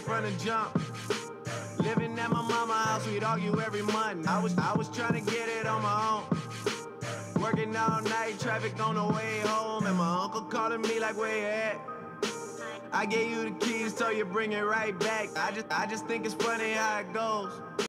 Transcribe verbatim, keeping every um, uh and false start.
from the jump. Living at my mama's house, we'd argue every month. I was, I was trying to get it on my own. Working all night, traffic on the way home, and my uncle calling me like, where you at? I gave you the keys, so you bring it right back. I just, I just think it's funny how it goes.